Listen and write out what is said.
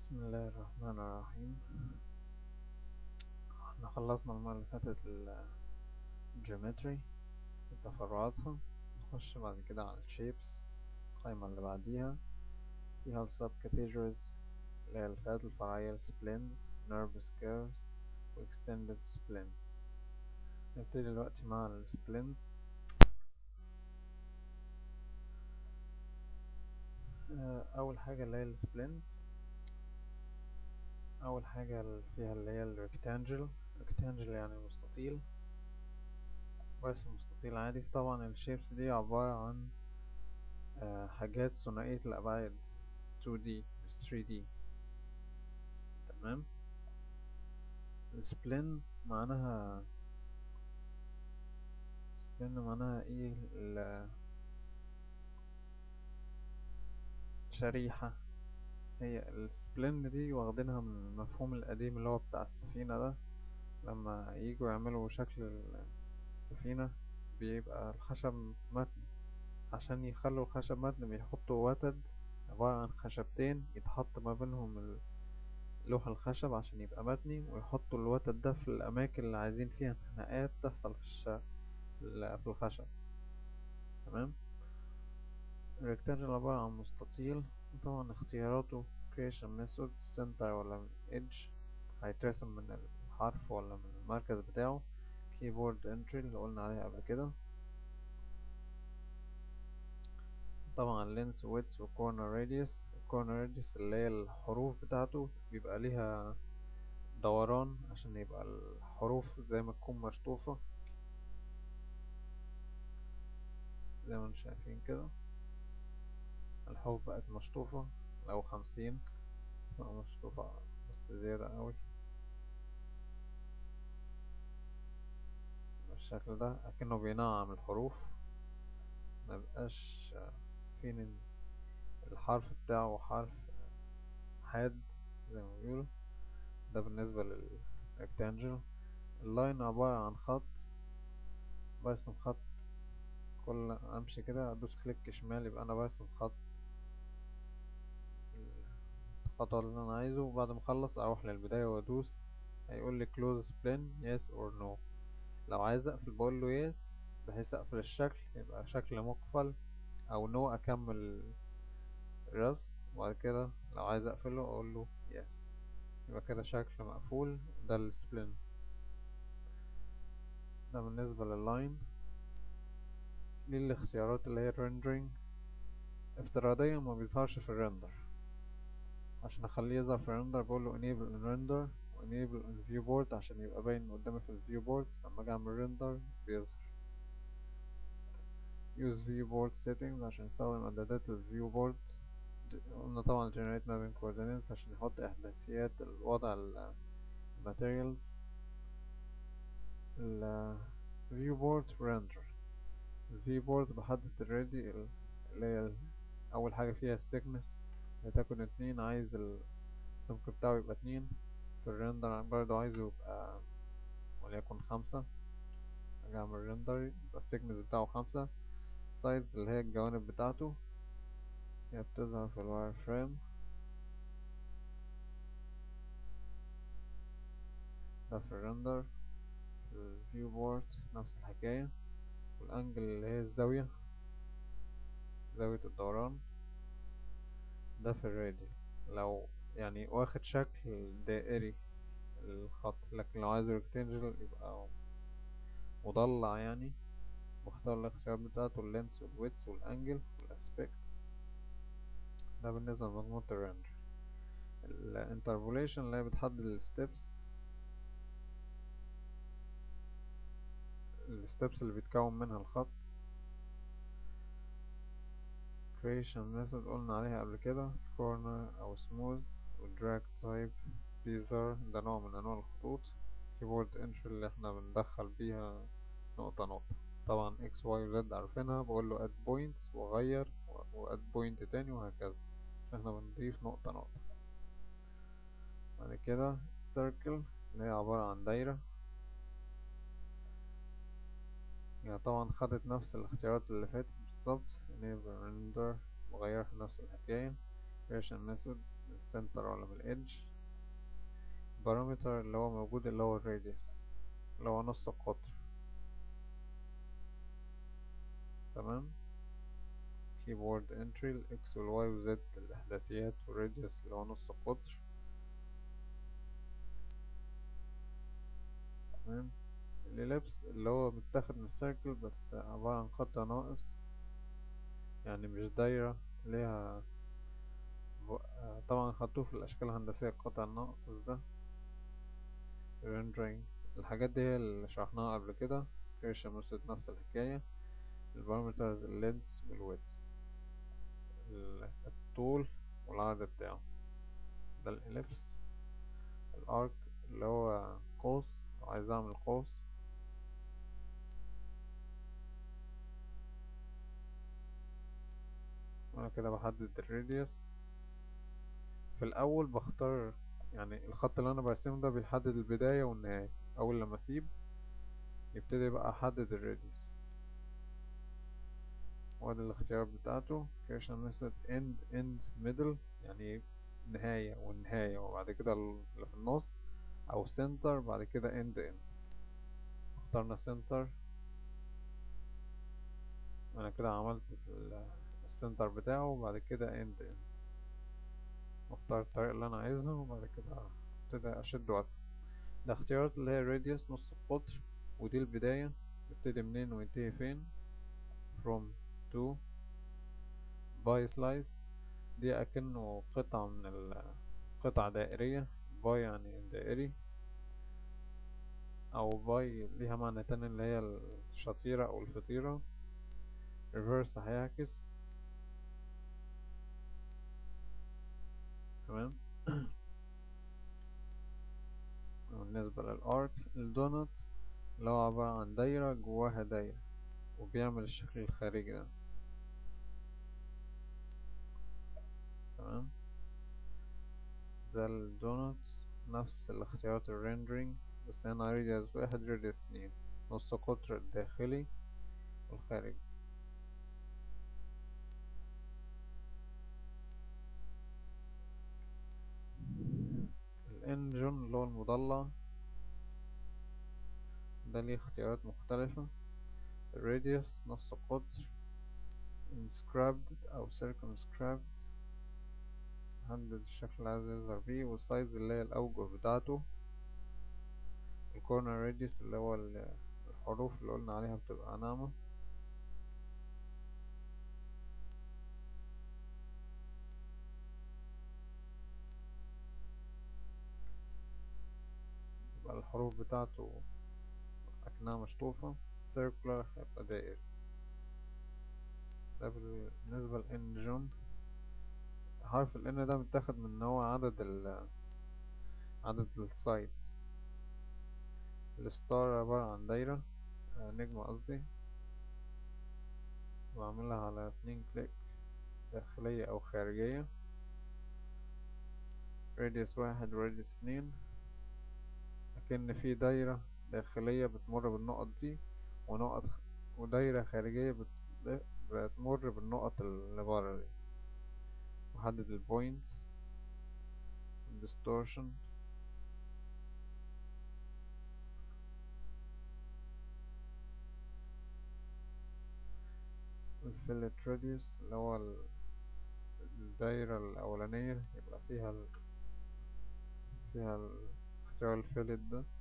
بسم الله الرحمن الرحيم. احنا خلصنا المرة اللي فاتت الجيومتري وتفرعاتها. نخش بعد كده على الشيبس. القائمة اللي بعديها فيها السب كاتيجوريز اللي هي الفئات الفرعية، السبلينز، نيرفس كيرفز، واكستندد سبلينز. نبتدي دلوقتي مع السبلينز. أول حاجة اللي هي السبلينز، أول حاجة فيها اللي هي الريكتانجل. ريكتانجل يعني مستطيل، رسم مستطيل عادي. طبعا الشيبس دي عبارة عن حاجات ثنائية الأبعاد 2D مش 3D. تمام. السبلين معناها ايه؟ الشريحة. هي السبلين دي واخدينها من المفهوم القديم اللي هو بتاع السفينة ده. لما يجوا يعملوا شكل السفينة بيبقى الخشب متن، عشان يخلوا الخشب متن بيحطوا وتد عبارة عن خشبتين يتحط ما بينهم لوح الخشب عشان يبقى متني، ويحطوا الوتد ده في الأماكن اللي عايزين فيها انحناءات تحصل في الخشب. تمام. الريكتانجل عبارة عن مستطيل، وطبعا اختياراته creation method center ولا من edge، هيترسم من الحرف ولا من المركز بتاعه. keyboard entry اللي قلنا عليها قبل كده. طبعا length width و corner radius. corner radius اللي هي الحروف بتاعته بيبقى ليها دوران عشان يبقى الحروف زي ما تكون مشطوفة، زي ما انتم شايفين كده. الحروف بقت مشطوفة، لو 50 بقى مشطوفة بس زيادة قوي بالشكل ده، أكنه بينعم الحروف، مبقاش فين الحرف بتاعه حرف حاد زي ما بيقولوا. ده بالنسبة للريكتانجل. اللاين عبارة عن خط، برسم خط. كل امشي كده ادوس كليك شمال يبقى انا برسم خط، الخطوة اللي انا عايزه. وبعد ما اخلص اروح للبداية وادوس، هيقول لي close spline yes or no. لو عايز اقفل بقول له yes بحيث اقفل الشكل يبقى شكل مقفل، او no اكمل الرسم. وبعد كده لو عايز اقفله اقول له yes، يبقى كده شكل مقفول. ده السبلين. ده بالنسبة لللاين. دي الاختيارات اللي هي الريندرينج. افتراضيا ما بيظهرش في الريندر، عشان اخليه يظهر في الريندر بقول له enable in render و enable in viewport عشان يبقى باين قدامي في الفيوبورت. لما اجي اعمل ريندر بيظهر. use viewport settings عشان يستخدم اعدادات الفيوبورت. قلنا طبعا generate mapping coordinates عشان يحط احداثيات الوضع الماتيريالز. ال viewport render. الفيوبورت بحدد الرادي اللي هي اول حاجة فيها thickness هتكون 2، عايز السمك بتاعه يبقى 2. في الريندر برضه عايزه يبقى وليكن 5. اجي اعمل ريندر يبقى الثيكنس بتاعه 5. سايز اللي هي الجوانب بتاعته هي بتظهر في الواير فريم. ده في الريندر. في الفيو بورت نفس الحكاية. والانجل اللي هي الزاوية، زاوية الدوران، ده في الراديو. لو يعني واخد شكل دائري الخط، لكن لو عايز ريكتانجل يبقى مضلع يعني، بختار الاختيارات بتاعته اللينس والويدث والانجل والاسبكت. ده بالنسبة لمجموعة الريندر. الانتربوليشن اللي هي بتحدد الستبس اللي بيتكون منها الخط. creation method قلنا عليها قبل كده، corner او smooth. والdrag type bezier ده نوع من انواع الخطوط. keyboard entry اللي احنا بندخل بيها نقطة نقطة. طبعا x y و z عارفينها، بقول له add points واغير و add point تاني وهكذا. احنا بنضيف نقطة نقطة. بعد كده circle اللي هي عبارة عن دايرة. يعني طبعا خدت نفس الاختيارات اللي فاتت بالظبط. enable render وغيرها نفس الحكاية. creation method السنتر ولا من الإدج. بارامتر اللي هو موجود اللي هو الراديوس اللي هو نص القطر. تمام. كيبورد انتري الاكس والواي وزد الاحداثيات، والراديوس اللي هو نص القطر. تمام. الإليبس اللي هو متاخد من السيركل بس عبارة عن خط ناقص، يعني مش دايرة ليها طبعا خدوه في الأشكال الهندسية القطع الناقص ده. rendering الحاجات دي هي اللي شرحناها قبل كده. كيرشن ميثود نفس الحكاية. البارامترز اللينس والويدث، الطول والعرض بتاعه. ده الإليبس. الارك اللي هو قوس، لو عايز اعمل قوس. انا كده بحدد الراديوس. في الاول بختار، يعني الخط اللي انا برسمه ده بيحدد البداية والنهاية. اول لما اسيب يبتدي بقى احدد الراديوس. وادي الاختيارات بتاعته. creation method end end middle، يعني نهاية والنهاية وبعد كده اللي في النص، او center بعد كده end end. اخترنا center. انا كده عملت السنتر بتاعه وبعد كده end end. واختار الطريقة اللي انا عايزها وبعد كده ابتدي اشد واسع. الاختيارات اللي هي radius نص القطر، ودي البداية بيبتدي منين وينتهي فين. from to by slice، دي اكنه قطعة من قطعة دائرية. باي يعني دائري، او باي ليها معنى تاني اللي هي الشطيرة او الفطيرة. reverse هيعكس. تمام. بالنسبة للارك الدونت اللي هو عبارة عن دايرة جواها دايرة وبيعمل الشكل الخارجي ده. تمام. ده الدونت نفس الاختيارات الريندرينج، بس هنا راديوس واحد راديوس اتنين، نص قطر الداخلي والخارجي. الانجن اللي هو المضلع ده ليه اختيارات مختلفة. الراديوس نص قطر، inscribed أو circumscribed حدد الشكل اللي عايز يظهر بيه، والسايز اللي هي الأوجه بتاعته. الكورنر راديوس اللي هو الحروف اللي قلنا عليها بتبقى ناعمة. يبقى الحروف بتاعته أكنها مشطوفة. circular هيبقى دائري. ده بالنسبة للإنجن. حرف ال N ده متاخد من إن هو عدد السايدز. الستار عبارة عن دايرة، نجمة قصدي، بعملها على 2 كليك، داخلية أو خارجية. راديوس واحد وراديوس اتنين، أكن في دايرة داخلية بتمر بالنقط دي، ونقط ودايرة خارجية بتمر بالنقط اللي برا دي. وحدد البوينتس والديستورشن. الفيلت راديوس اللي هو الدايرة الأولانية يبقى فيها اختيار الفيلت ده.